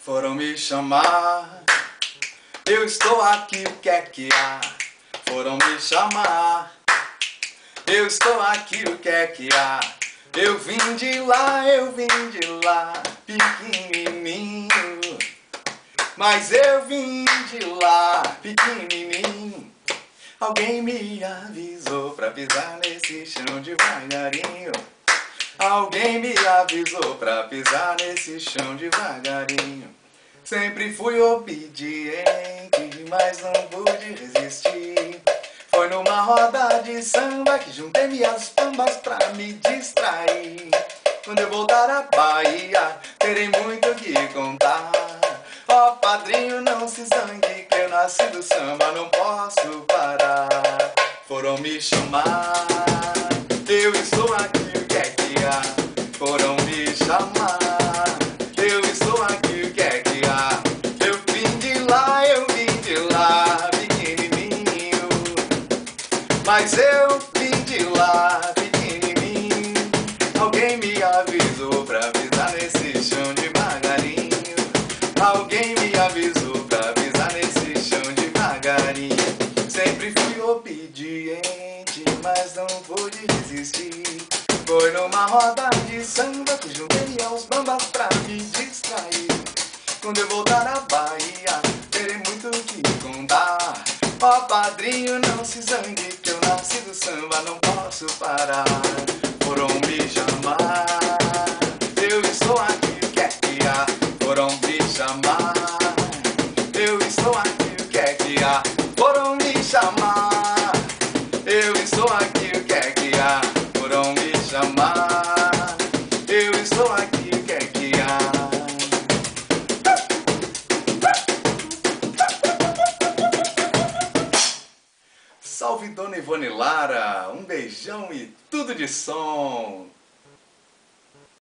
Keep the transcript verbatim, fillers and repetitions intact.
Foram me chamar, eu estou aqui, o que é que há? Foram me chamar, eu estou aqui, o que é que há? Eu vim de lá, eu vim de lá, pequenininho. Mas eu vim de lá, pequenininho. Alguém me avisou pra pisar nesse chão devagarinho. Alguém me avisou pra pisar nesse chão devagarinho. Sempre fui obediente, mas não pude resistir. Foi numa roda de samba que juntei minhas pambas pra me distrair. Quando eu voltar à Bahia, terei muito o que contar. Ó oh, padrinho, não se zangue, que eu nasci do samba, não posso parar. Foram me chamar, eu estou aqui, o que é que há? Foram me chamar, eu estou aqui, o que é que há? Eu vim de lá, eu vim de lá, pequenininho. Mas eu vim de lá, pequenininho. Alguém me avisou pra pisar nesse chão devagarinho. Alguém me avisou pra pisar nesse chão devagarinho. Sempre fui obediente, mas não pude resistir. Foi numa roda de samba que juntei aos bambas pra me distrair. Quando eu voltar à Bahia, terei muito o que contar. Ó oh, padrinho, não se zangue, que eu nasci do samba, não posso parar. Foram me chamar, eu estou aqui, o que é que há? Foram me chamar, eu estou aqui, o que é que há? Foram me chamar, eu estou aqui, o que é que há? Foram me chamar, eu estou aqui, o que é que há? Salve Dona Ivone Lara, um beijão e tudo de som!